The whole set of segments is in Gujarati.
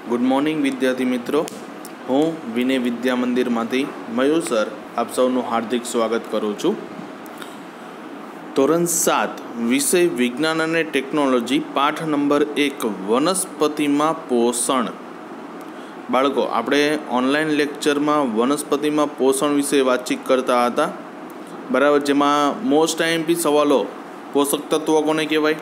गुड मॉर्निंग विद्यार्थी मित्रों, हूँ विनय विद्या मंदिर में मयूर सर आप सौनु हार्दिक स्वागत करूँ छूँ। धोरण 7 विषय विज्ञान और टेक्नोलॉजी पाठ नंबर 1 वनस्पति में पोषण। बाळको आपणे ऑनलाइन लेक्चर में वनस्पति में पोषण विषय बातचीत करता था, बराबर। जेमां मोस्ट आईएमपी सवालों पोषक तत्वों कोने कहेवाय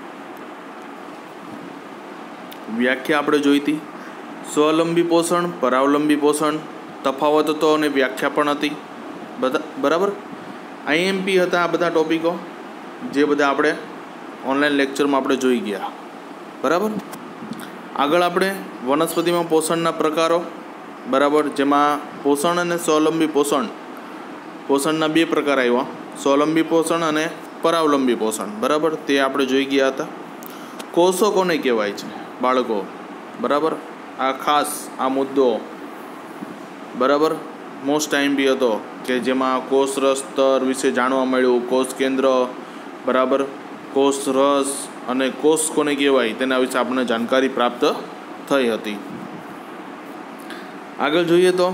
व्याख्या आपणे जोई थी। स्वावलंबी पोषण, परावलंबी पोषण, तफावत तो अने व्याख्या पण हती, बराबर। आईएमपी हता आ बधा टॉपिको जे बधा आपणे ऑनलाइन लेक्चर में आपणे जोई गया, बराबर। आगळ आपणे वनस्पति में पोषणना प्रकारो, बराबर, जेमां पोषण अने स्वावलंबी पोषणना बे प्रकार आव्या, स्वावलंबी पोषण अने परावलंबी पोषण, बराबर। ते आपणे जोई गया हता। कोषो कोने कहेवाय छे बाळको, बराबर। आ खास आ मुद्दो, बराबर, मोस्ट टाइम भी हतो के जेमां कोष रस स्तर विषे जाणवा मळ्युं, कोष केंद्र, बराबर, कोष रस अने कोष कोने कहेवाय तेना विषे आपणे जानकारी प्राप्त थई हती। आगळ जोईए तो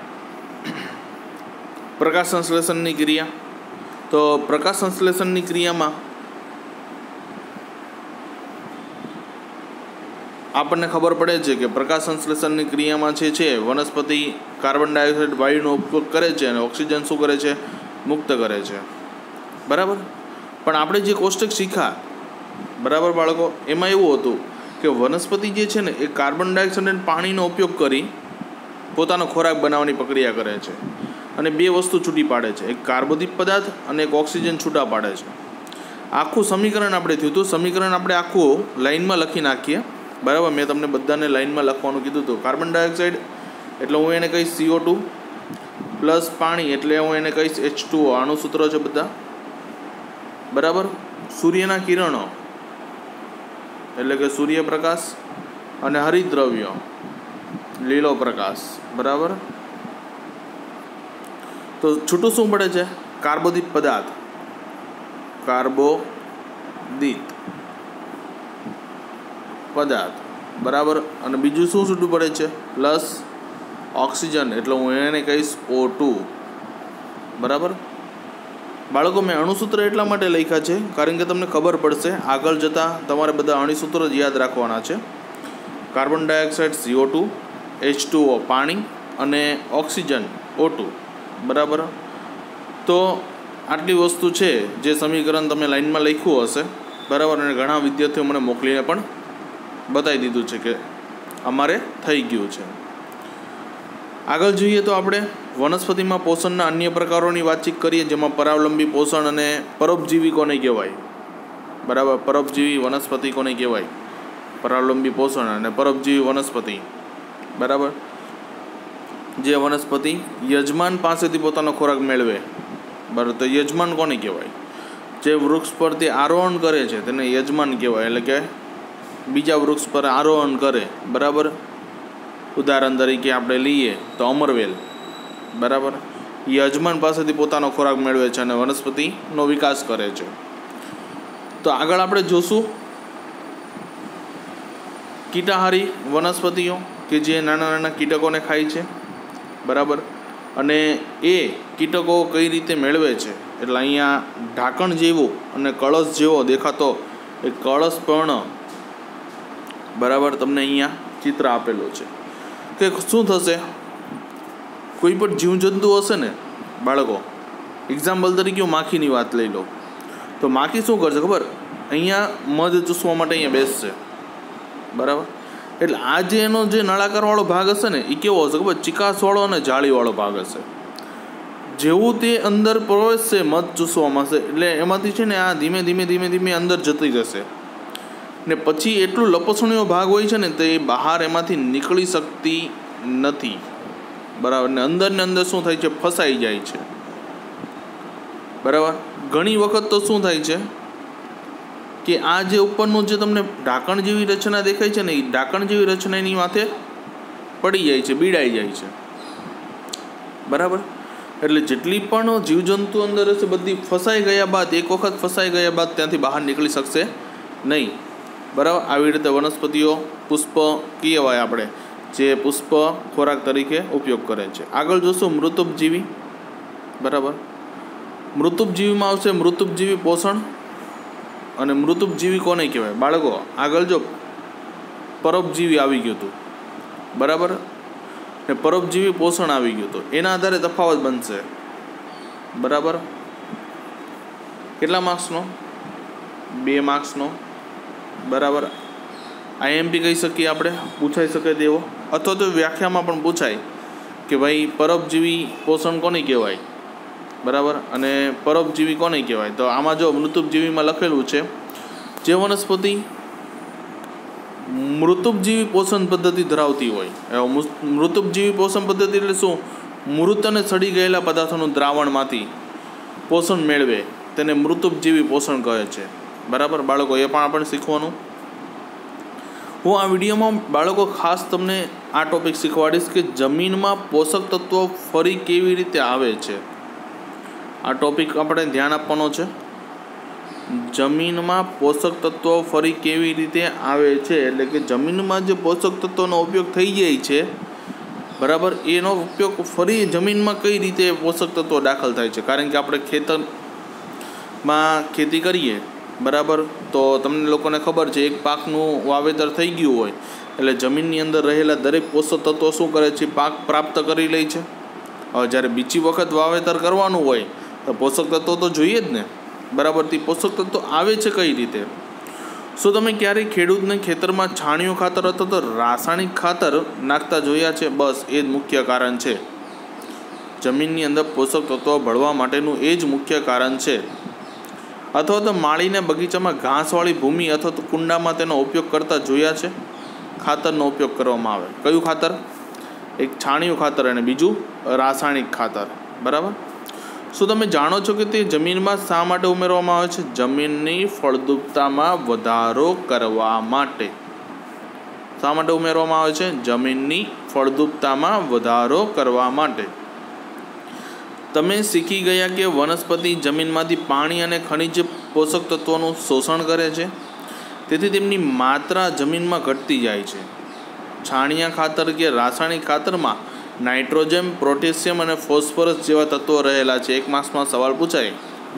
प्रकाश संश्लेषणनी क्रिया। तो प्रकाश संश्लेषणनी क्रियामां आपने खबर पड़े छे कि प्रकाश संश्लेषण की क्रिया में वनस्पति कार्बन डाइऑक्साइड वायुनो उपयोग करे छे अने ऑक्सीजन शू करे छे, मुक्त करे छे, बराबर। पण आपणे जे कोष्टक शीखा, बराबर बाळको, एमां एवुं हतुं के वनस्पति जे छे ने ए कार्बन डाइऑक्साइड अने पाणीनो उपयोग करी पोतानो खोराक बनावવાની प्रक्रिया करे छे अने बे वस्तु छूटी पाडे छे, एक कार्बोदित पदार्थ अने एक ऑक्सीजन छूटा पाडे छे। आखुं समीकरण आपणे थयुं हतुं, समीकरण आपणे आखुं लाइन में लखी नाखीए, बराबर। मैं तमने बधाने लाइन में लखवानुं कीधुं हतुं। कार्बन डाइऑक्साइड एटले हूँ एने कहीश CO2 प्लस पाणी एटले हूँ एने कहीश H2O। आनुं सूत्र छे बधा, बराबर। सूर्यना किरणों एटले के सूर्यप्रकाश अने हरितद्रव्य लीलो प्रकाश, बराबर। तो छूटुं शुं पड़े छे? कार्बोदित पदार्थ, कार्बोदित पदार्थ, बराबर। अने बीजું શું છૂટું પડે છે? પ્લસ ઓક્સિજન, એટલે હું એને કહીશ O2, બરાબર। બાળકો મેં અણુસૂત્ર એટલા માટે લખ્યા છે કારણ કે તમને ખબર પડશે આગળ જતાં તમારે બધા અણુસૂત્રો જ યાદ રાખવાના છે। કાર્બન ડાયોક્સાઇડ CO2, H2O પાણી અને ઓક્સિજન O2, બરાબર। તો આટલી વસ્તુ છે જે સમીકરણ તમે લાઇનમાં લખ્યું હશે, બરાબર। અને ઘણા વિદ્યાર્થીઓ મને મોકલીને પણ बताई दीधुं छे के अमारे थई गयुं छे। आगळ जोईए तो आपणे वनस्पति में पोषणना अन्य प्रकारोनी वातचीत करीए, जेमां परावलंबी पोषण अने परोपजीवी कोने कहेवाय, बराबर। परोपजीवी वनस्पति कोने कहेवाय? परावलंबी पोषण अने परोपजीवी वनस्पति, बराबर। जे वनस्पति यजमान पासेथी पोतानो खोराक मेळवे, बराबर, तो यजमान कोने कहेवाय? जे वृक्ष पर ते आरोहण करे छे तेने यजमान कहेवाय, एटले के बीजा वृक्ष पर आरोहण करे, बराबर। उदाहरण तरीके आपणे लीए तो अमरवेल, बराबर। यजमान पासेथी पोतानो खोराक मेळवे छे अने वनस्पतिनो विकास करे छे। तो आगळ आपणे जोशुं कीटाहारी वनस्पतिओ के जे नाना नाना कीटकोने खाय छे, बराबर। अने ए कीटको कई रीते मेळवे छे, एटले अहींया ढांकण जेवो अने कळश जेवो देखातो एक कळशपर्ण, बराबर, तमने अहींया चित्र आपेलुं छे के शुं थशे। कोई पण जीवजंतु हशे ने बाळको, एक्जाम्पल तरीके माखीनी वात लई लो तो माखी शुं करशे खबर? अहींया मध चूसवा माटे अहींया बेसशे, बराबर। एटले आ जे एनो जे नळाकारवाळो भाग हशे ने ए केवो हशे खबर? चिकासवाळो अने जाळीवाळो भाग हशे। जेवुं ते अंदर प्रवेशशे मध चूसवामां एटले एमांथी छे ने आ धीमे धीमे धीमे धीमे अंदर जती जशे ने पछी एटલું લપસણીઓ ભાગ હોય છે ને તે બહાર એમાંથી નીકળી શકતી નથી, બરાબર। ને અંદર શું થાય છે? ફસાઈ જાય છે, બરાબર। ઘણી વખત તો શું થાય છે કે આ જે ઉપરનું જે તમને ઢાંકણ જેવી રચના દેખાય છે ને એ ઢાંકણ જેવી રચનાની માથે પડી જાય છે, બીડાઈ જાય છે, બરાબર। એટલે જેટલી પણ જીવજંતુ અંદર હશે બધી ફસાઈ ગયા બાદ, એક વખત ફસાઈ ગયા બાદ ત્યાંથી બહાર નીકળી શકશે નહીં, બરાબર. આવી રીતે વનસ્પતિઓ પુષ્પ કહેવાય આપણે, જે પુષ્પ ખોરાક તરીકે ઉપયોગ કરે છે. આગળ જોશું મૃતોપજીવી. બરાબર. મૃતોપજીવીમાં આવશે મૃતોપજીવી પોષણ. અને મૃતોપજીવી કોને કહેવાય બાળકો? આગળ જો પરોપજીવી આવી ગયું હતું, બરાબર, ને પરોપજીવી પોષણ આવી ગયું હતું. એના આધારે તફાવત બનશે. બરાબર. કેટલા માર્ક્સનો? 2 માર્ક્સનો. બરાબર. IMP કહી શકીએ આપણે, પૂછાઈ શકે તેવો, અથવા તો વ્યાખ્યામાં પણ પૂછાય કે ભાઈ પરોપજીવી પોષણ કોને કહેવાય, બરાબર, અને પરોપજીવી કોને કહેવાય. તો આમાં જો મૃતોપજીવીમાં લખેલું છે, જે વનસ્પતિ મૃતોપજીવી પોષણ પદ્ધતિ ધરાવતી હોય. મૃતોપજીવી પોષણ પદ્ધતિ એટલે શું? મૃત અને સડી ગયેલા પદાર્થોનું દ્રાવણમાંથી પોષણ મેળવે તેને મૃતોપજીવી પોષણ કહે છે. બરાબર બાળકો, એ પણ આપણે શીખવાનું. હું આ વિડીયોમાં બાળકો ખાસ તમને આ ટોપિક શીખવાડીશ કે જમીનમાં પોષક તત્વો ફરી કેવી રીતે આવે છે. આ ટોપિક આપણે ધ્યાન આપવાનો છે. જમીનમાં પોષક તત્વો ફરી કેવી રીતે આવે છે, એટલે કે જમીનમાં જે પોષક તત્વોનો ઉપયોગ થઈ જાય છે, બરાબર, એનો ઉપયોગ ફરી જમીનમાં કઈ રીતે પોષક તત્વો દાખલ થાય છે. કારણ કે આપણે ખેતરમાં ખેતી કરીએ, બરાબર, તો તમને લોકોને ખબર છે એક પાકનું વાવેતર થઈ ગયું હોય એટલે જમીનની અંદર રહેલા દરેક પોષક તત્વો શું કરે છે? પાક પ્રાપ્ત કરી લે છે. હવે જ્યારે બીજી વખત વાવેતર કરવાનું હોય તો પોષક તત્વો તો જોઈએ જ ને, બરાબર. તે પોષક તત્વો આવે છે કઈ રીતે? શું તમે ક્યારેય ખેડૂતને ખેતરમાં છાણિયું ખાતર અથવા તો રાસાયણિક ખાતર નાખતા જોયા છે? બસ એ જ મુખ્ય કારણ છે. જમીનની અંદર પોષક તત્વો ભળવા માટેનું એ જ મુખ્ય કારણ છે. અથવા તો માળીને બગીચામાં ઘાસવાળી ભૂમિ અથવા તો કુંડામાં તેનો ઉપયોગ કરતા જોયા છે? ખાતરનો ઉપયોગ કરવામાં આવે. કયું ખાતર? એક છાણિયું ખાતર અને બીજું રાસાયણિક ખાતર. બરાબર. શું તમે જાણો છો કે તે જમીનમાં શા માટે ઉમેરવામાં આવે છે? જમીનની ફળદ્રુપતામાં વધારો કરવા માટે. શા માટે ઉમેરવામાં આવે છે? જમીનની ફળદ્રુપતામાં વધારો કરવા માટે. તમે શીખી ગયા કે વનસ્પતિ જમીનમાંથી પાણી અને ખનિજ પોષક તત્વોનું શોષણ કરે છે, તેથી તેમની માત્રા જમીનમાં ઘટતી જાય છે. છાણિયા ખાતર કે રાસાયણિક ખાતરમાં નાઇટ્રોજન, પોટેશિયમ અને ફોસ્ફરસ જેવા તત્વો રહેલા છે. 1 માર્ક્સમાં સવાલ પૂછાય.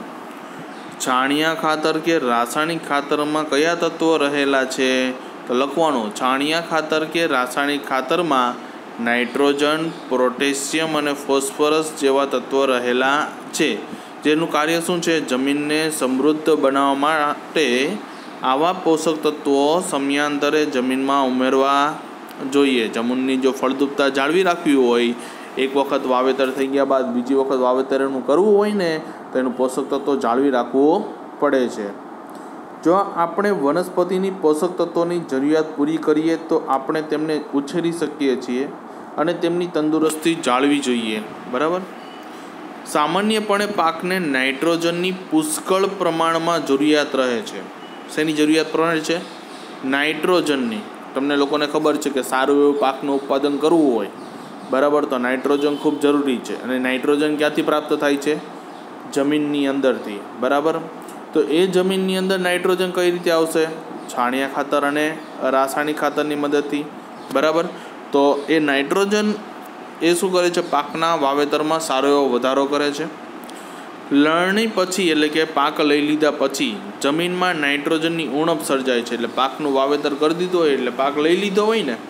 છાણિયા ખાતર કે રાસાયણિક ખાતરમાં કયા તત્વો રહેલા છે? તો લખવાનું છાણિયા ખાતર કે રાસાયણિક ખાતરમાં નાઇટ્રોજન, પોટેશિયમ અને ફોસ્ફરસ જેવા તત્વો રહેલા છે, જેનું કાર્ય શું છે? જમીનને સમૃદ્ધ બનાવવા માટે આવા પોષક તત્વો સમયાંતરે જમીનમાં ઉમેરવા જોઈએ. જમીનની જો ફળદ્રુપતા જાળવી રાખવી હોય, એક વખત વાવેતર થઈ ગયા બાદ બીજી વખત વાવેતર એનું કરવું હોય ને, તો એનું પોષક તત્વો જાળવી રાખવું પડે છે. જો આપણે વનસ્પતિની પોષક તત્વોની જરૂરિયાત પૂરી કરીએ તો આપણે તેમને ઉછેરી શકીએ છીએ અને તેમની તંદુરસ્તી જાળવી જોઈએ. બરાબર. સામાન્યપણે પાકને નાઇટ્રોજનની પુષ્કળ પ્રમાણમાં જરૂરિયાત રહે છે. શેની જરૂરિયાત પડે છે? નાઇટ્રોજનની. તમને લોકોને ખબર છે કે સારું એવું પાકનું ઉત્પાદન કરવું હોય, બરાબર, તો નાઇટ્રોજન ખૂબ જરૂરી છે. અને નાઇટ્રોજન ક્યાંથી પ્રાપ્ત થાય છે? જમીનની અંદરથી. બરાબર. તો એ જમીનની અંદર નાઇટ્રોજન કઈ રીતે આવશે? છાણિયા ખાતર અને રાસાયણિક ખાતરની મદદથી. બરાબર. તો એ નાઇટ્રોજન એ શું કરે છે? પાકના વાવેતરમાં સારો એવો વધારો કરે છે. લણણી પછી એટલે કે પાક લઈ લીધા પછી જમીનમાં નાઇટ્રોજનની ઉણપ સર્જાય છે. એટલે પાકનું વાવેતર કરી દીધું હોય, એટલે પાક લઈ લીધો હોય ને,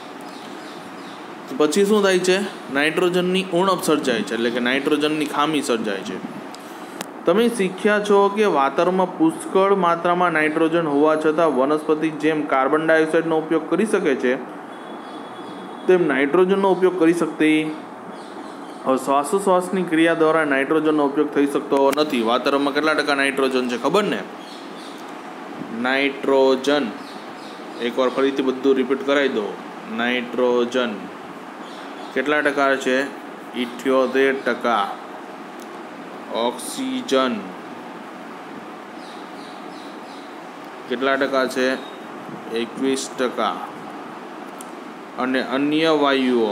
પછી શું થાય છે? નાઇટ્રોજનની ઉણપ સર્જાય છે, એટલે કે નાઇટ્રોજનની ખામી સર્જાય છે. તમે શીખ્યા છો કે વાતાવરણમાં પુષ્કળ માત્રામાં નાઇટ્રોજન હોવા છતાં વનસ્પતિ જેમ કાર્બન ડાયોક્સાઇડનો ઉપયોગ કરી શકે છે તેમ નાઇટ્રોજનનો ઉપયોગ કરી શકતી. હવે શ્વાસોશ્વાસની ક્રિયા દ્વારા નાઇટ્રોજનનો ઉપયોગ થઈ શકતો નથી. વાતાવરણમાં કેટલા ટકા નાઇટ્રોજન છે ખબર ને? નાઇટ્રોજન, એકવાર ફરીથી બધું રિપીટ કરાવી દો. નાઇટ્રોજન કેટલા ટકા છે? 78%. ઓક્સિજન કેટલા ટકા છે? 21%. અને અન્ય વાયુઓ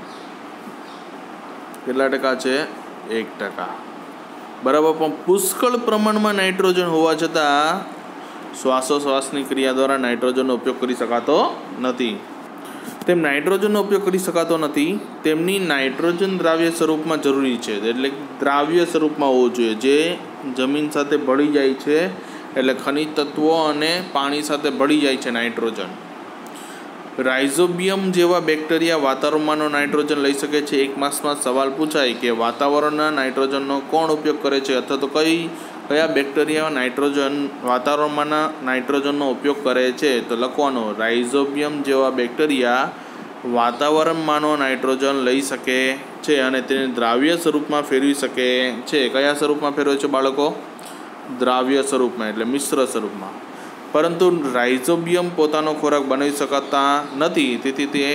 કેટલા ટકા છે? 1%. બરાબર. પણ પુષ્કળ પ્રમાણમાં નાઇટ્રોજન હોવા છતાં શ્વાસોશ્વાસની ક્રિયા દ્વારા નાઇટ્રોજનનો ઉપયોગ કરી શકાતો નથી. તેમ નાઇટ્રોજનનો ઉપયોગ કરી શકાતો નથી તેમની નાઇટ્રોજન દ્રાવ્ય સ્વરૂપમાં જરૂરી છે, એટલે દ્રાવ્ય સ્વરૂપમાં હોવું જોઈએ, જે જમીન સાથે ભળી જાય છે, એટલે ખનિજ તત્વો અને પાણી સાથે ભળી જાય છે નાઇટ્રોજન. રાઇઝોબિયમ જેવા બેક્ટેરિયા વાતાવરણમાંનો નાઇટ્રોજન લઈ શકે છે. એક માસમાં સવાલ પૂછાય કે વાતાવરણના નાઇટ્રોજનનો કોણ ઉપયોગ કરે છે, અથવા તો કયા બેક્ટેરિયા વાતાવરણમાંના નાઇટ્રોજનનો ઉપયોગ કરે છે, તો લખવાનું રાઇઝોબિયમ જેવા બેક્ટેરિયા વાતાવરણમાંનો નાઇટ્રોજન લઈ શકે છે અને તેને દ્રાવ્ય સ્વરૂપમાં ફેરવી શકે છે. કયા સ્વરૂપમાં ફેરવે છે બાળકો? દ્રાવ્ય સ્વરૂપમાં, એટલે મિશ્ર સ્વરૂપમાં. પરંતુ રાઇઝોબિયમ પોતાનો ખોરાક બનાવી શકતા નથી, તેથી તે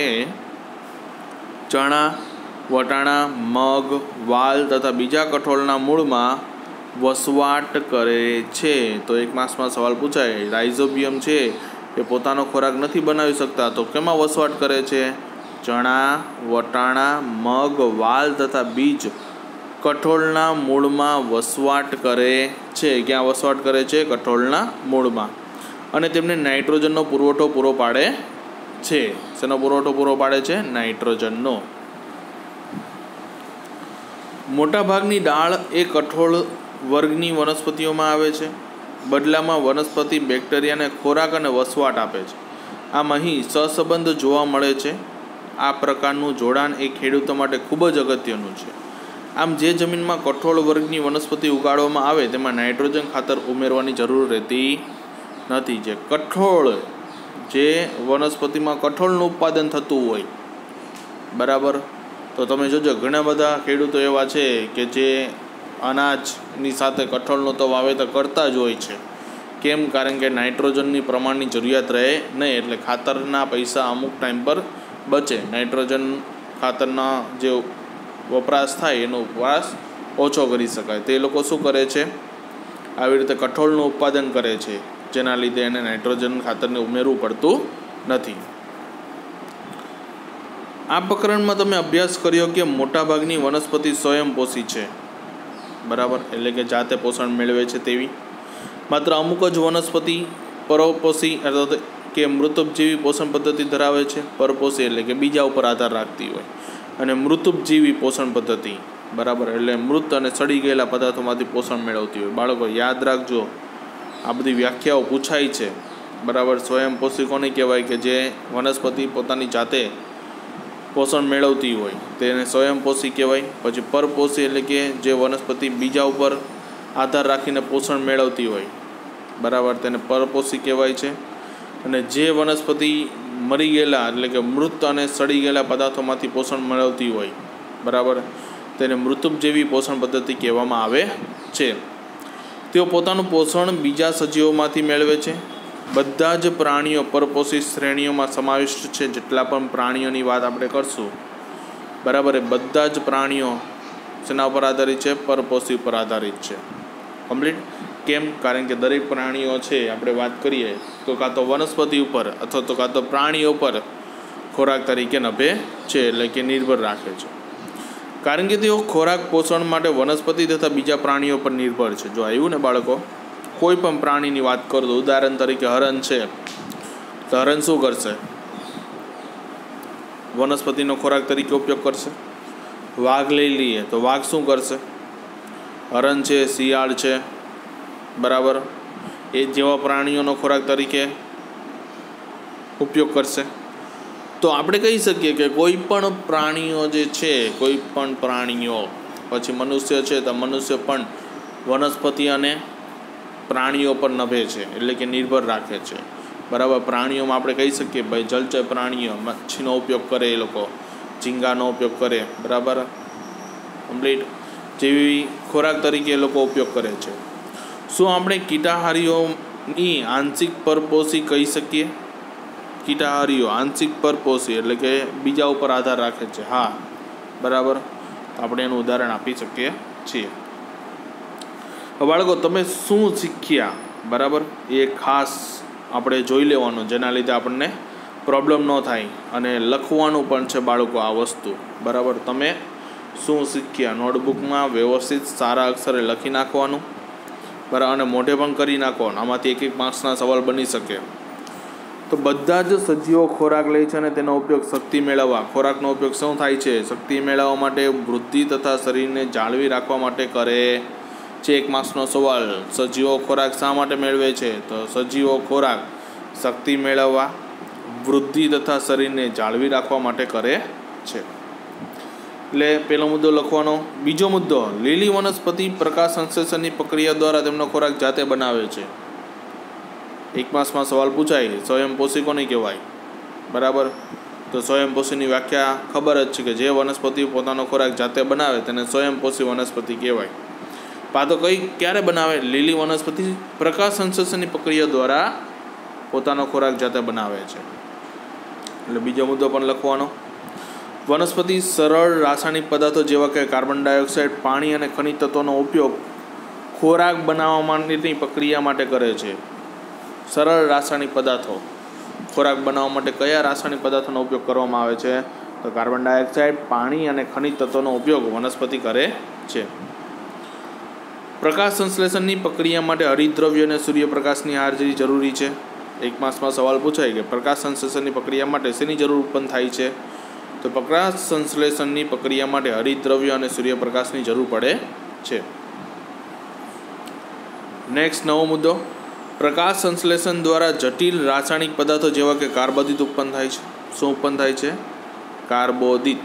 ચણા, વટાણા, મગ, વાલ તથા બીજા કઠોળના મૂળમાં વસવાટ કરે છે. તો એક માસમાં સવાલ પૂછાય, રાઇઝોબિયમ છે એ પોતાનો ખોરાક નથી બનાવી શકતા, તો કેમાં વસવાટ કરે છે? ચણા, વટાણા, મગ, વાલ તથા બીજ કઠોળના મૂળમાં વસવાટ કરે છે. ક્યાં વસવાટ કરે છે? કઠોળના મૂળમાં. અને તેમને નાઇટ્રોજનનો પુરવઠો પૂરો પાડે છે. શેનો પુરવઠો પૂરો પાડે છે? નાઇટ્રોજનનો. મોટાભાગની ડાળ એ કઠોળ વર્ગની વનસ્પતિઓમાં આવે છે. બદલામાં વનસ્પતિ બેક્ટેરિયાને ખોરાક અને વસવાટ આપે છે. આમ અહીં સહસંબંધ જોવા મળે છે. આ પ્રકારનું જોડાણ એ ખેડૂતો માટે ખૂબ જ અગત્યનું છે. આમ જે જમીનમાં કઠોળ વર્ગની વનસ્પતિ ઉગાડવામાં આવે તેમાં નાઇટ્રોજન ખાતર ઉમેરવાની જરૂર રહેતી નથી. જે વનસ્પતિમાં કઠોળનું ઉત્પાદન થતું હોય, બરાબર, તો તમે જોજો ઘણા બધા ખેડૂતો એવા છે કે જે અનાજની સાથે કઠોળનું તો વાવેતર કરતા જ હોય છે. કેમ? કારણ કે નાઇટ્રોજનની પ્રમાણની જરૂરિયાત રહે નહીં, એટલે ખાતરના પૈસા અમુક ટાઈમ પર બચે. નાઇટ્રોજન ખાતરના જે વપરાશ થાય એનો વપરાશ ઓછો કરી શકાય. તે લોકો શું કરે છે? આવી રીતે કઠોળનું ઉત્પાદન કરે છે, જેના લીધે એને નાઇટ્રોજન ખાતરને ઉમેરવું પડતું નથી. આ પ્રકરણમાં તમે અભ્યાસ કર્યો કે મોટાભાગની વનસ્પતિ સ્વયંપોષી છે, બરાબર, એટલે કે જાતે પોષણ મેળવે છે તેવી. માત્ર અમુક જ વનસ્પતિ પરોપોષી અથવા કે મૃતોપજીવી પોષણ પદ્ધતિ ધરાવે છે. પરપોષી એટલે કે બીજા ઉપર આધાર રાખતી હોય, અને મૃતોપજીવી પોષણ પદ્ધતિ, બરાબર, એટલે મૃત અને સડી ગયેલા પદાર્થોમાંથી પોષણ મેળવતી હોય. બાળકો યાદ રાખજો, આ બધી વ્યાખ્યાઓ પૂછાય છે, બરાબર. સ્વયંપોષી કોને કહેવાય? કે જે વનસ્પતિ પોતાની જાતે પોષણ મેળવતી હોય તેને સ્વયંપોષી કહેવાય. પછી પરપોષી એટલે કે જે વનસ્પતિ બીજા ઉપર આધાર રાખીને પોષણ મેળવતી હોય, બરાબર, તેને પરપોષી કહેવાય છે. અને જે વનસ્પતિ મરી ગયેલા એટલે કે મૃત અને સડી ગયેલા પદાર્થોમાંથી પોષણ મેળવતી હોય, બરાબર, તેને મૃતોપજીવી પોષણ પદ્ધતિ કહેવામાં આવે છે. તેઓ પોતાનું પોષણ બીજા સજીવોમાંથી મેળવે છે. બધા જ પ્રાણીઓ પરપોષી શ્રેણીઓમાં સમાવિષ્ટ છે. જેટલા પણ પ્રાણીઓની વાત આપણે કરશું, બરાબર, એ બધા જ પ્રાણીઓ શેના ઉપર આધારિત છે? પરપોષી ઉપર આધારિત છે. કમ્પ્લીટ. કેમ? કારણ કે દરેક પ્રાણીઓ છે, આપણે વાત કરીએ તો કાં તો વનસ્પતિ ઉપર અથવા તો કાં તો પ્રાણીઓ પર ખોરાક તરીકે નભે છે, એટલે કે નિર્ભર રાખે છે. કારણ કે તેઓ ખોરાક પોષણ માટે વનસ્પતિ તથા બીજા પ્રાણીઓ પર નિર્ભર છે. જો આવ્યું ને બાળકો, કોઈ પણ પ્રાણીની વાત કરો તો ઉદાહરણ તરીકે હરણ છે, તો હરણ શું કરશે? વનસ્પતિનો ખોરાક તરીકે ઉપયોગ કરશે. વાઘ લઈ લઈએ તો વાઘ શું કરશે? હરણ છે, શિયાળ છે, બરાબર, એ જેવા પ્રાણીઓનો ખોરાક તરીકે ઉપયોગ કરશે. તો આપણે કહી શકીએ કે કોઈ પણ પ્રાણીઓ જે છે, કોઈ પણ પ્રાણીઓ, પછી મનુષ્ય છે તો મનુષ્ય પણ વનસ્પતિ અને પ્રાણીઓ પર નભે છે, એટલે કે નિર્ભર રાખે છે, બરાબર. પ્રાણીઓમાં આપણે કહી શકીએ ભાઈ જલચર પ્રાણીઓ મચ્છીનો ઉપયોગ કરે, એ લોકો ઝીંગાનો ઉપયોગ કરે, બરાબર, કમ્પ્લીટ, જેવી ખોરાક તરીકે એ લોકો ઉપયોગ કરે છે. શું આપણે કીટાહારીઓની આંશિક પરપોષી કહી શકીએ? કીટાહારીઓ આંશિક પરપોષી એટલે કે બીજા ઉપર આધાર રાખે છે. હા, બરાબર, આપણે એનું ઉદાહરણ આપી શકીએ છીએ. બાળકો, તમે શું શીખ્યા, બરાબર, એ ખાસ આપણે જોઈ લેવાનું, જેના લીધે આપણને પ્રોબ્લેમ ન થાય. અને લખવાનું પણ છે બાળકો આ વસ્તુ, બરાબર. તમે શું શીખ્યા નોટબુકમાં વ્યવસ્થિત સારા અક્ષરે લખી નાખવાનું. બરાબર, અને મોઢે પણ કરી નાખો. આમાંથી એક માર્ક્સના સવાલ બની શકે. તો બધા જ સજીવો ખોરાક લે છે અને તેનો ઉપયોગ શક્તિ મેળવવા. ખોરાકનો ઉપયોગ શું થાય છે? શક્તિ મેળવવા માટે, વૃદ્ધિ તથા શરીરને જાળવી રાખવા માટે કરે છે. એક માર્ક્સનો સવાલ. સજીવો ખોરાક શા માટે મેળવે છે? તો સજીવો ખોરાક શક્તિ મેળવવા, વૃદ્ધિ તથા શરીરને જાળવી રાખવા માટે કરે છે. એટલે પહેલો મુદ્દો લખવાનો. બીજો મુદ્દો, લીલી વનસ્પતિ પ્રકાશ સંશ્લેષણની પ્રક્રિયા દ્વારા તેમનો ખોરાક જાતે બનાવે છે. એક માસમાં સવાલ પૂછાય, સ્વયંપોષી કોને કહેવાય? બરાબર, તો સ્વયંપોષીની વ્યાખ્યા ખબર જ છે કે જે વનસ્પતિ પોતાનો ખોરાક જાતે બનાવે તેને સ્વયંપોષી વનસ્પતિ કહેવાય. પાતો ક્યારે બનાવે? લીલી વનસ્પતિ પ્રકાશ સંશ્લેષણની પ્રક્રિયા દ્વારા પોતાનો ખોરાક જાતે બનાવે છે. એટલે બીજો મુદ્દો પણ લખવાનો. વનસ્પતિ સરળ રાસાયણિક પદાર્થો જેવા કે કાર્બન ડાયોક્સાઇડ, પાણી અને ખનિજ તત્વોનો ઉપયોગ ખોરાક બનાવવા માટેની પ્રક્રિયા માટે કરે છે. સરળ રાસાયણિક પદાર્થો ખોરાક બનાવવા માટે કયા રાસાયણિક પદાર્થોનો ઉપયોગ કરવામાં આવે છે? તો કાર્બન ડાયોક્સાઇડ, પાણી અને ખનિજ તત્વોનો ઉપયોગ વનસ્પતિ કરે છે. પ્રકાશ સંશ્લેષણની પ્રક્રિયા માટે હરિતદ્રવ્ય અને સૂર્યપ્રકાશની હાજરી જરૂરી છે. એક માસમાં સવાલ પૂછાય કે પ્રકાશ સંશ્લેષણની પ્રક્રિયા માટે શેની જરૂર ઉત્પન્ન થાય છે? તો પ્રકાશ સંશ્લેષણની પ્રક્રિયા માટે હરિતદ્રવ્ય અને સૂર્યપ્રકાશની જરૂર પડે છે. નેક્સ્ટ નવો મુદ્દો, પ્રકાશ સંશ્લેષણ દ્વારા જટિલ રાસાયણિક પદાર્થો જેવા કે કાર્બોદિત ઉત્પન્ન થાય છે. શું ઉત્પન્ન થાય છે? કાર્બોદિત.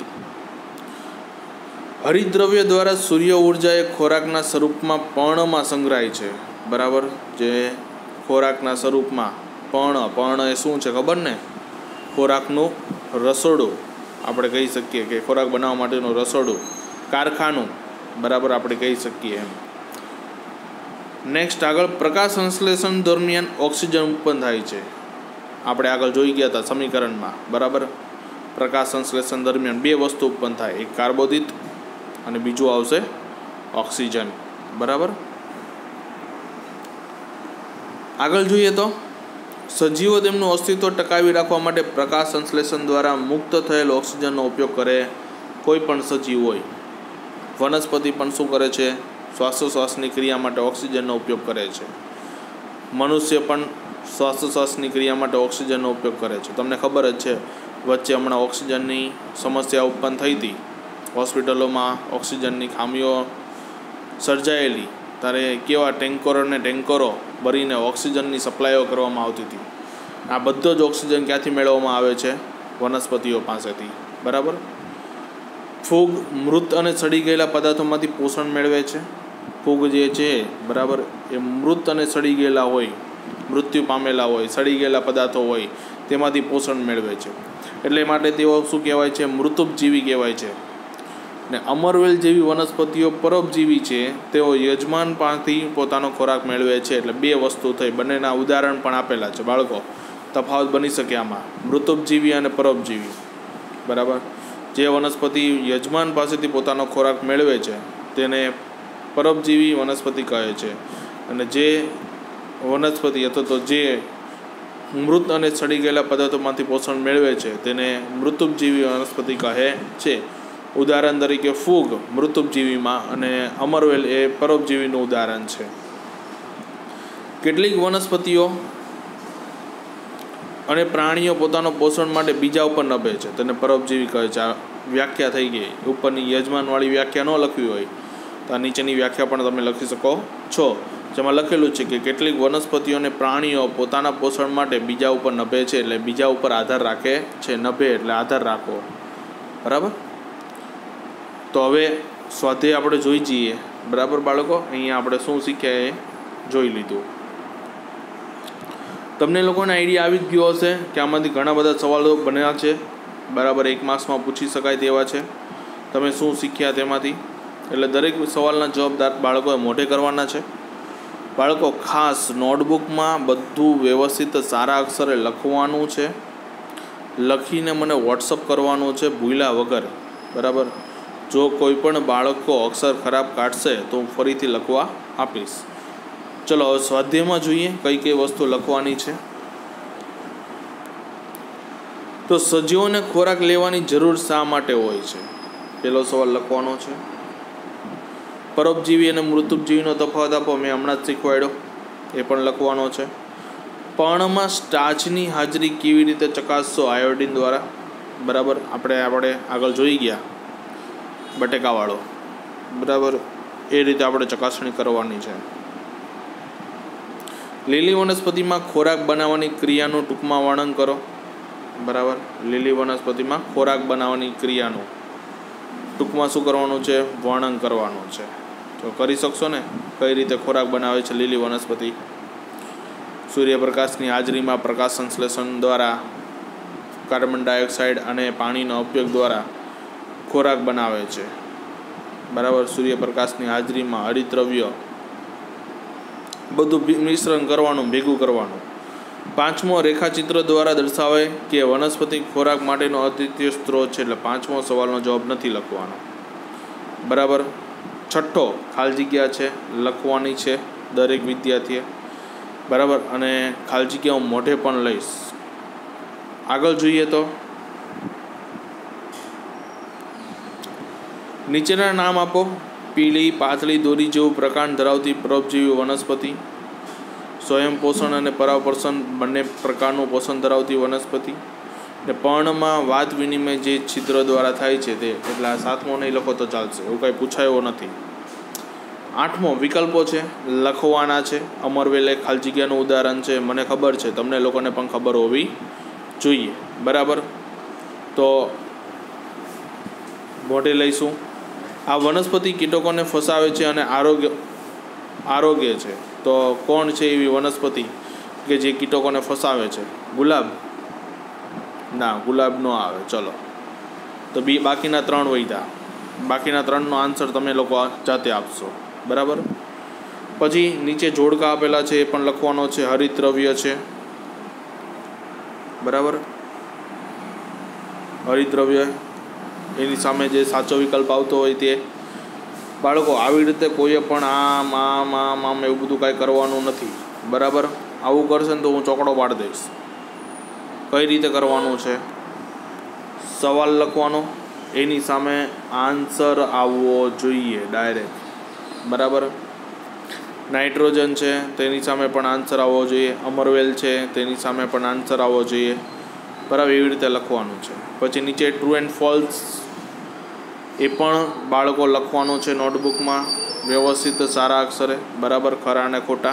હરિતદ્રવ્ય દ્વારા સૂર્ય ઉર્જા એ ખોરાકના સ્વરૂપમાં પર્ણમાં સંગ્રહાય છે. બરાબર, જે ખોરાકના સ્વરૂપમાં પર્ણ એ શું છે ખબર ને? ખોરાકનું રસોડું આપણે કહી શકીએ, કે ખોરાક બનાવવા માટેનું રસોડું, કારખાનું, બરાબર આપણે કહી શકીએ એમ. નેક્સ્ટ આગળ, પ્રકાશ સંશ્લેષણ દરમિયાન ઓક્સિજન ઉત્પન્ન થાય છે. આપણે આગળ જોઈ ગયા હતા સમીકરણમાં. બરાબર, પ્રકાશ સંશ્લેષણ દરમિયાન બે વસ્તુ ઉત્પન્ન થાય, એક કાર્બોદિત અને બીજું આવશે ઓક્સિજન. બરાબર, આગળ જોઈએ તો સજીવો તેમનું અસ્તિત્વ ટકાવી રાખવા માટે પ્રકાશ સંશ્લેષણ દ્વારા મુક્ત થયેલ ઓક્સિજનનો ઉપયોગ કરે. કોઈ પણ સજીવ હોય, વનસ્પતિ પણ શું કરે છે? શ્વાસોશ્વાસની ક્રિયા માટે ઓક્સિજનનો ઉપયોગ કરે છે. મનુષ્ય પણ શ્વાસોશ્વાસની ક્રિયા માટે ઓક્સિજનનો ઉપયોગ કરે છે. તમને ખબર જ છે, વચ્ચે હમણાં ઓક્સિજનની સમસ્યા ઉત્પન્ન થઈ હતી. હોસ્પિટલોમાં ઓક્સિજનની ખામીઓ સર્જાયેલી, ત્યારે કેવા ટેન્કરો ભરીને ઓક્સિજનની સપ્લાયો કરવામાં આવતી હતી. આ બધો જ ઓક્સિજન ક્યાંથી મેળવવામાં આવે છે? વનસ્પતિઓ પાસેથી. બરાબર, ફૂગ મૃત અને સડી ગયેલા પદાર્થોમાંથી પોષણ મેળવે છે. ફૂગ જે છે, બરાબર, એ મૃત અને સડી ગયેલા હોય, મૃત્યુ પામેલા હોય, સડી ગયેલા પદાર્થો હોય તેમાંથી પોષણ મેળવે છે. એટલે માટે તેઓ શું કહેવાય છે? મૃતોપજીવી કહેવાય છે. ને અમરવેલ જેવી વનસ્પતિઓ પરોપજીવી છે. તેઓ યજમાન પાસેથી પોતાનો ખોરાક મેળવે છે. એટલે બે વસ્તુ થઈ. બંનેના ઉદાહરણ પણ આપેલા છે બાળકો, તફાવત બની શકે આમાં, મૃતોપજીવી અને પરોપજીવી. બરાબર, જે વનસ્પતિ યજમાન પાસેથી પોતાનો ખોરાક મેળવે છે તેને પરોપજીવી વનસ્પતિ કહે છે, અને જે વનસ્પતિ અથવા તો જે મૃત અને સડી ગયેલા પદાર્થોમાંથી પોષણ મેળવે છે તેને મૃતોપજીવી વનસ્પતિ કહે છે. ઉદાહરણ તરીકે ફૂગ મૃતોપજીવીમાં અને અમરવેલ એ પરોપજીવીનું ઉદાહરણ છે. કેટલીક વનસ્પતિઓ અને પ્રાણીઓ પોતાનો પોષણ માટે બીજા ઉપર નભે છે, તેને પરોપજીવી કહે છે. આ વ્યાખ્યા થઈ ગઈ. ઉપરની યજમાનવાળી વ્યાખ્યા ન લખવી હોય તો આ નીચેની વ્યાખ્યા પણ તમે લખી શકો છો, જેમાં લખેલું છે કે કેટલીક વનસ્પતિઓ અને પ્રાણીઓ પોતાના પોષણ માટે બીજા ઉપર નભે છે. એટલે બીજા ઉપર આધાર રાખે છે. નભે એટલે આધાર રાખો. બરાબર, તો હવે સ્વાધ્યાય આપણે જોઈ જઈએ. બરાબર બાળકો, અહીંયા આપણે શું શીખ્યા એ જોઈ લીધું. તમને લોકોને આઈડિયા આવી જ ગયો હશે કે આમાંથી ઘણા બધા સવાલો બન્યા છે. બરાબર, એક માસમાં પૂછી શકાય તેવા છે. તમે શું શીખ્યા તેમાંથી? એટલે દરેક સવાલના જવાબદાર બાળકોએ મોઢે કરવાના છે. બાળકો ખાસ નોટબુકમાં બધું વ્યવસ્થિત સારા અક્ષરે લખવાનું છે. લખીને મને વોટ્સઅપ કરવાનું છે ભૂલ્યા વગર. બરાબર, જો કોઈ પણ બાળકો અક્ષર ખરાબ કાઢશે તો હું ફરીથી લખવા આપીશ. ચલો હવે સ્વાધ્યાયમાં જોઈએ કઈ કઈ વસ્તુ લખવાની છે. તો સજીવોને ખોરાક લેવાની જરૂર શા માટે હોય છે? પહેલો સવાલ લખવાનો છે. પરોપજીવી અને મૃતોપજીવીનો તફાવત આપો, મેં હમણાં જ શીખવાડ્યો, એ પણ લખવાનો છે. પર્ણમાં સ્ટાર્ચની હાજરી કેવી રીતે ચકાસશો? આયોડિન દ્વારા. બરાબર, આપણે આગળ જોઈ ગયા બટેકાવાળો. બરાબર, એ રીતે આપણે ચકાસણી કરવાની છે. લીલી વનસ્પતિમાં ખોરાક બનાવવાની ક્રિયાનું ટૂંકમાં વર્ણન કરો. બરાબર, લીલી વનસ્પતિમાં ખોરાક બનાવવાની ક્રિયાનું ટૂંકમાં શું કરવાનું છે? વર્ણન કરવાનું છે. તો કરી શકશો ને? કઈ રીતે ખોરાક બનાવે છે લીલી વનસ્પતિ? સૂર્યપ્રકાશની હાજરીમાં પ્રકાશ સંશ્લેષણ દ્વારા કાર્બન ડાયોક્સાઇડ અને પાણીનો ઉપયોગ દ્વારા ખોરાક બનાવે છે. બરાબર, સૂર્યપ્રકાશની હાજરીમાં હરિતદ્રવ્ય બધું મિશ્રણ કરવાનું, ભેગું કરવાનું. 5મો રેખાચિત્ર દ્વારા દર્શાવે કે વનસ્પતિ ખોરાક માટેનો અદ્વિતીય સ્ત્રોત છે. એટલે 5મો સવાલનો જવાબ નથી લખવાનો. બરાબર. 6ઠ્ઠો ખાલી જગ્યા છે, લખવાની છે દરેક વિદ્યાર્થીએ. બરાબર, અને ખાલી જગ્યા હું મોઢે પણ લઈશ. આગળ જોઈએ તો નીચેના નામ આપો. પીળી પાતળી દોરી જેવું પ્રકાંડ ધરાવતી પરોપજીવી વનસ્પતિ, સ્વયં પોષણ અને પરાવપોષણ બંને પ્રકારનું પોષણ ધરાવતી વનસ્પતિ, ને પર્ણમાં વાત વિનિમય જે છિદ્ર દ્વારા થાય છે તે. એટલે આ 7મો નહીં લખો તો ચાલશે, એવું કાંઈ પૂછાયો નથી. 8મો વિકલ્પો છે, લખવાના છે. અમરવેલ એક ખાલી જગ્યાનું ઉદાહરણ છે, મને ખબર છે, તમને લોકોને પણ ખબર હોવી જોઈએ. બરાબર, તો મોઢે લઈશું. આ વનસ્પતિ કીટકોને ફસાવે છે અને આરોગ્ય છે. તો કોણ છે એવી વનસ્પતિ કે જે કીટકોને ફસાવે છે? ગુલાબ? ના, ગુલાબ ન આવે. ચલો, તો બાકીના 3 વૈધા. બાકીના 3નો આન્સર તમે લોકો જાતે આપશો. બરાબર. પછી નીચે જોડકા આપેલા છે, એ પણ લખવાનો છે. હરિતદ્રવ્ય છે. બરાબર, હરિતદ્રવ્ય, એની સામે જે સાચો વિકલ્પ આવતો હોય તે. બાળકો આવી રીતે કોઈએ પણ આમ આમ આમ આમ એવું બધું કાંઈ કરવાનું નથી. બરાબર, આવું કરશે ને તો હું ચોકડો પાડી દઈશ. કઈ રીતે કરવાનું છે? સવાલ લખવાનો, એની સામે આન્સર આવવો જોઈએ ડાયરેક્ટ. બરાબર, નાઇટ્રોજન છે તેની સામે પણ આન્સર આવવો જોઈએ. અમરવેલ છે તેની સામે પણ આન્સર આવવો જોઈએ. બરાબર, એવી રીતે લખવાનું છે. પછી નીચે ટ્રુ એન્ડ ફોલ્સ, એ પણ બાળકો લખવાનું છે નોટબુકમાં વ્યવસ્થિત સારા અક્ષરે. બરાબર, ખરા અને ખોટા.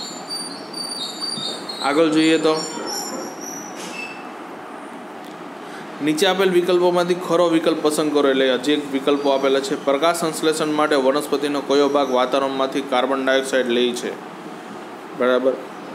આગળ જોઈએ તો નીચે આપેલ વિકલ્પોમાંથી ખરો વિકલ્પ પસંદ કરો. એટલે હજી એક વિકલ્પો આપેલા છે. પ્રકાશ સંશ્લેષણ માટે વનસ્પતિનો કયો ભાગ વાતાવરણમાંથી કાર્બન ડાયોક્સાઇડ લે છે? બરાબર,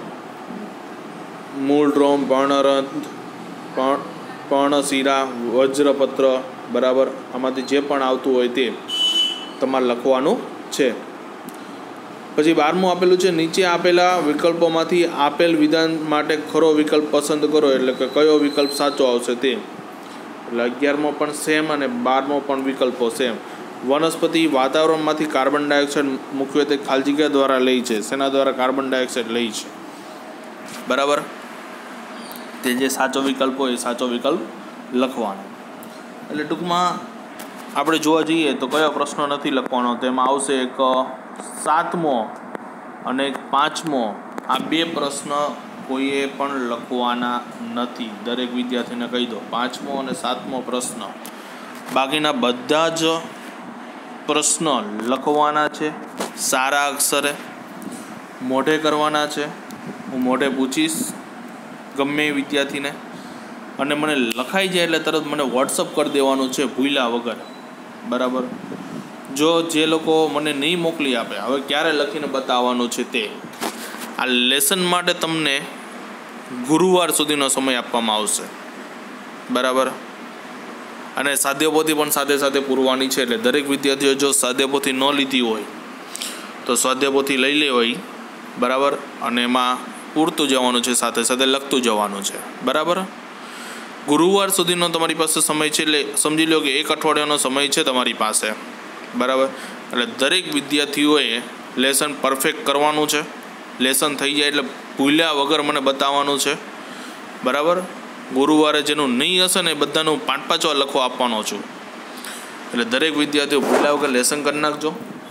મૂળ, રોમ, પર્ણરંધ્ર, પર્ણશિરા, વજ્રપત્ર. બરાબર, આમાંથી જે પણ આવતું હોય તે તમારે લખવાનું છે. પછી 12મું આપેલું છે, નીચે આપેલા વિકલ્પોમાંથી આપેલ વિધાન માટે ખરો વિકલ્પ પસંદ કરો. એટલે કે કયો વિકલ્પ સાચો આવશે તે. એટલે 11મો પણ સેમ અને 12મો પણ વિકલ્પો સેમ. વનસ્પતિ વાતાવરણમાંથી કાર્બન ડાયોક્સાઇડ મુખ્યત્વે ખાલી જગ્યા દ્વારા લે છે. શેના દ્વારા કાર્બન ડાયોક્સાઇડ લે છે? બરાબર, તે જે સાચો વિકલ્પ હોય એ સાચો વિકલ્પ લખવાનો. એટલે ટૂંકમાં આપણે જોવા જઈએ તો કયો પ્રશ્ન નથી લખવાનો, તેમાં આવશે એક 7મો અને એક 5મો. આ 2 પ્રશ્ન કોઈએ પણ લખવાના નથી. દરેક વિદ્યાર્થીને કહી દો, 5મો અને 7મો પ્રશ્ન. બાકીના બધા જ પ્રશ્ન લખવાના છે સારા અક્ષરે, મોઢે કરવાના છે. હું મોઢે પૂછીશ ગમે એ વિદ્યાર્થીને, અને મને લખાઈ જાય એટલે તરત મને વોટ્સઅપ કરી દેવાનું છે ભૂલ્યા વગર. બરાબર, જો જે લોકો મને નહીં મોકલી આપે, હવે ક્યારે લખીને બતાવવાનું છે તે. આ લેસન માટે તમને ગુરુવાર સુધીનો સમય આપવામાં આવશે. બરાબર, અને સ્વાધ્યાયપોથી પણ સાથે સાથે પૂરવાની છે. એટલે દરેક વિદ્યાર્થીઓ જો સ્વાધ્યાયપોથી ન લીધી હોય તો સ્વાધ્યાયપોથી લઈ લેવાય. બરાબર, અને એમાં પૂરતું જવાનું છે, સાથે સાથે લખતું જવાનું છે. બરાબર, ગુરુવાર સુધીનો તમારી પાસે સમય છે. એટલે સમજી લો કે 1 અઠવાડિયાનો સમય છે તમારી પાસે. બરાબર, એટલે દરેક વિદ્યાર્થીઓએ લેસન પરફેક્ટ કરવાનું છે. લેસન થઈ જાય એટલે ભૂલ્યા વગર મને બતાવવાનું છે. બરાબર, ગુરુવારે જેનું નહીં હશે ને એ બધાનું 5-5 વાર લખવા આપવાનો છું. એટલે દરેક વિદ્યાર્થીઓ ભૂલ્યા વગર લેસન કરી નાખજો.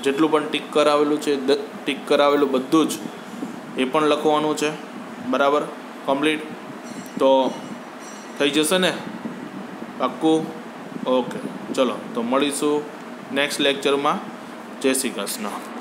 જેટલું પણ ટીક કરાવેલું છે ટીક કરાવેલું બધું જ એ પણ લખવાનું છે. બરાબર, કમ્પ્લીટ. તો થઈ જશે ને પાક્કું? ઓકે, ચલો તો મળીશું નેક્સ્ટ લેક્ચરમાં. જય શ્રી કૃષ્ણ.